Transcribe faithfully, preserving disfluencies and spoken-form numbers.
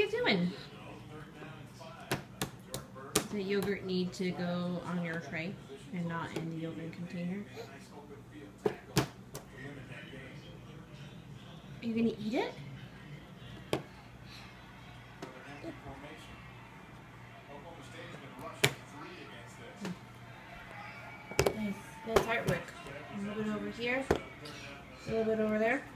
you doing? Does the yogurt need to go on your tray and not in the yogurt container? Are you gonna eat it? Nice. Nice artwork. A little bit over here. A little bit over there.